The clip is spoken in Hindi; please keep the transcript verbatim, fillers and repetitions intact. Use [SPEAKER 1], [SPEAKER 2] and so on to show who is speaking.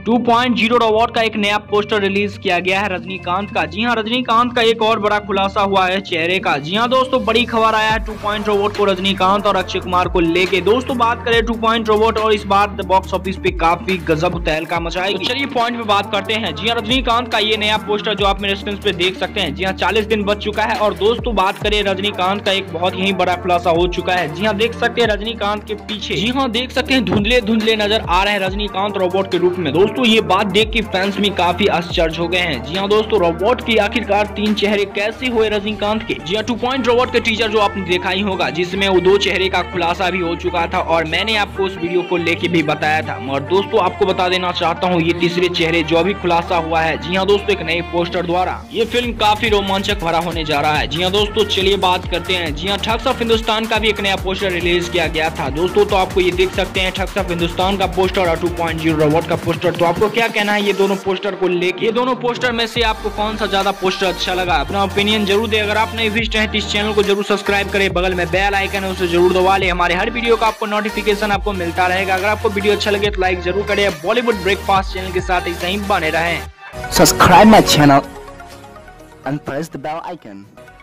[SPEAKER 1] टू पॉइंट ज़ीरो रोबोट का एक नया पोस्टर रिलीज किया गया है रजनीकांत का। जी हां, रजनीकांत का एक और बड़ा खुलासा हुआ है चेहरे का। जी हां दोस्तों, बड़ी खबर आया है टू पॉइंट रोबोट को रजनीकांत और अक्षय कुमार को लेके। दोस्तों बात करें टू पॉइंट रोबोट और इस बार बॉक्स ऑफिस पे काफी गजब तहलका मचाएगी। तो चलिए पॉइंट पे बात करते हैं। जी हां, रजनीकांत का ये नया पोस्टर जो आप मेरे स्क्रीन पे देख सकते हैं, जी हां चालीस दिन बच चुका है। और दोस्तों बात करें रजनीकांत का एक बहुत यही बड़ा खुलासा हो चुका है। जी हां, देख सकते हैं रजनीकांत के पीछे, जी हां देख सकते हैं धुंधले धुंधले नजर आ रहे हैं रजनीकांत रोबोट के रूप में। दोस्तों ये बात देख के फैंस भी काफी आश्चर्य हो गए हैं। जी हां दोस्तों, रोबोट की आखिरकार तीन चेहरे कैसे हुए रजनीकांत के। जी हां, टू पॉइंट रोबोट के टीजर जो आपने देखा ही होगा, जिसमें वो दो चेहरे का खुलासा भी हो चुका था और मैंने आपको उस वीडियो को लेके भी बताया था। और दोस्तों आपको बता देना चाहता हूँ, ये तीसरे चेहरे जो अभी खुलासा हुआ है, जी हाँ दोस्तों एक नए पोस्टर द्वारा ये फिल्म काफी रोमांचक भरा होने जा रहा है। जी हाँ दोस्तों, चलिए बात करते हैं। जी हाँ, ठग्स ऑफ हिंदुस्तान का भी एक नया पोस्टर रिलीज किया गया था। दोस्तों तो आपको ये देख सकते हैं ठग्स ऑफ हिंदुस्तान का पोस्टर और टू पॉइंट ज़ीरो रोबोट का पोस्टर। तो आपको क्या कहना है ये दोनों पोस्टर को लेके? ये दोनों पोस्टर में से आपको कौन सा ज्यादा पोस्टर अच्छा लगा? अपना ओपिनियन जरूर दे। अगर आप नए विजिट हैं तो इस चैनल को जरूर सब्सक्राइब करें, बगल में बेल आइकन है उसे जरूर दबा ले। हमारे हर वीडियो का आपको नोटिफिकेशन आपको मिलता रहेगा। अगर आपको वीडियो अच्छा लगे तो लाइक जरूर करें। बॉलीवुड ब्रेकफास्ट चैनल के साथ ऐसे ही बने रहें।
[SPEAKER 2] Subscribe my channel and press the bell icon.